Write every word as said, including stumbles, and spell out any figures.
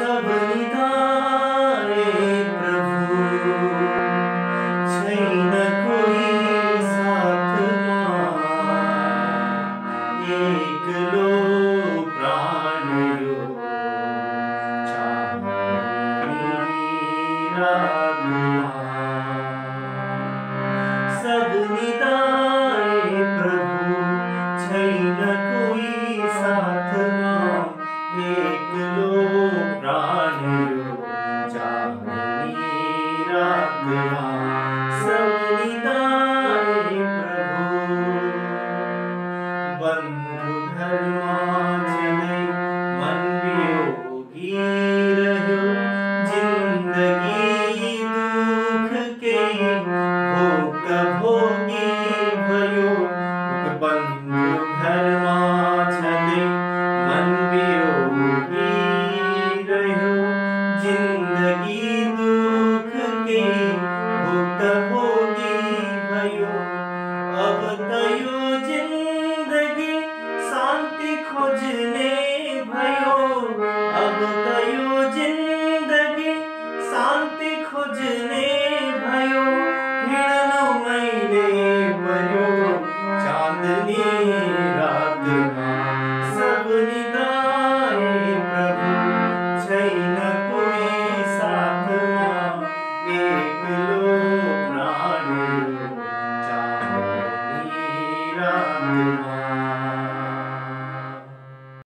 सब निधाये प्रभु छैन कोही साथमा एक्लो प्राण यो सब निधाये प्रभु छैन कोही साथमा एक्लो प्राण यो चाहनी रातमा सब निधाये प्रभु बन्धु घरमा झनै मन वियोगी रह्यो जिन्दगी दुख के भोग भोगी भयो बन्धु घरमा झनै मन वियोगी रह्यो जिन्दगी दुख के भोग भोगी भयो अब त यो जिन्दगी शान्ति खोज्ने